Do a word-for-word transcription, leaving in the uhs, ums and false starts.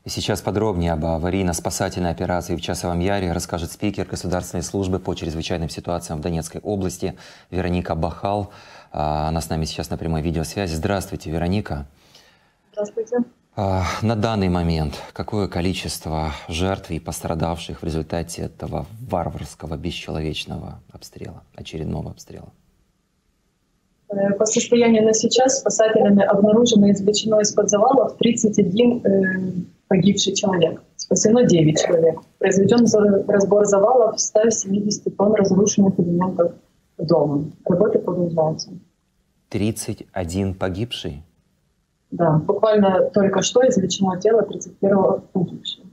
И сейчас подробнее об аварийно-спасательной операции в Часовом Яре расскажет спикер Государственной службы по чрезвычайным ситуациям в Донецкой области Вероника Бахал. Она с нами сейчас на прямой видеосвязи. Здравствуйте, Вероника. Здравствуйте. На данный момент какое количество жертв и пострадавших в результате этого варварского, бесчеловечного обстрела, очередного обстрела? По состоянию на сейчас спасателями обнаружено и извлечено из-под завалов тридцать один э, погибший человек. Спасено девять человек. Произведен разбор завалов в ста семидесяти тонн разрушенных элементов дома. Работы продолжаются. тридцать один погибший? Да, буквально только что извлечено тело тридцать первого погибшего.